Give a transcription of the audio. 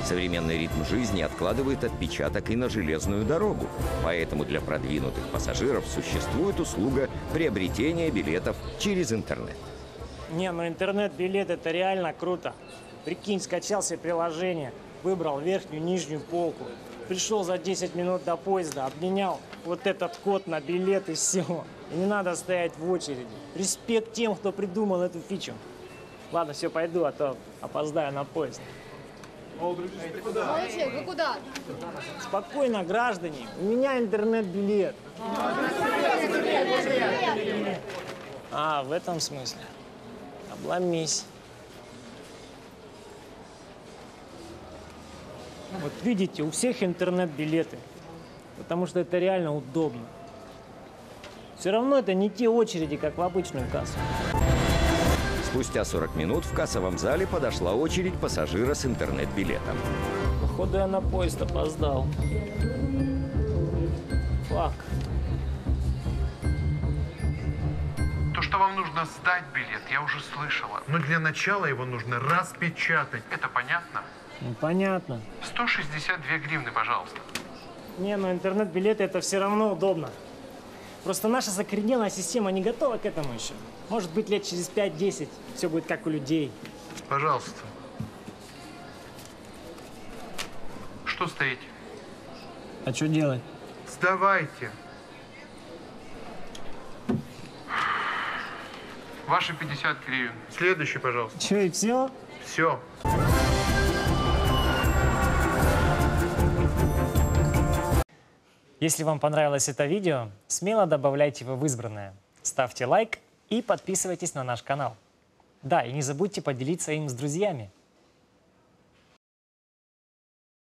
Современный ритм жизни откладывает отпечаток и на железную дорогу. Поэтому для продвинутых пассажиров существует услуга приобретения билетов через интернет. Не, ну интернет-билет — это реально круто. Прикинь, скачал себе приложение, выбрал верхнюю, нижнюю полку. Пришел за 10 минут до поезда, обменял вот этот код на билет и все. И не надо стоять в очереди. Респект тем, кто придумал эту фичу. Ладно, все, пойду, а то опоздаю на поезд. Молодой человек, вы куда? Спокойно, граждане, у меня интернет-билет. А, в этом смысле. Обломись. Вот видите, у всех интернет-билеты, потому что это реально удобно. Все равно это не те очереди, как в обычную кассу. Спустя 40 минут в кассовом зале подошла очередь пассажира с интернет-билетом. Походу, я на поезд опоздал. Фак. То, что вам нужно сдать билет, я уже слышала. Но для начала его нужно распечатать. Это понятно? Ну, понятно. 162 гривны, пожалуйста. Не, но интернет-билеты это все равно удобно. Просто наша закоренелая система не готова к этому еще. Может быть, лет через 5-10 все будет как у людей. Пожалуйста. Что стоите? А что делать? Сдавайте. Ваши 50 гривен. Следующий, пожалуйста. Че, и все? Все. Если вам понравилось это видео, смело добавляйте его в избранное. Ставьте лайк и подписывайтесь на наш канал. Да, и не забудьте поделиться им с друзьями.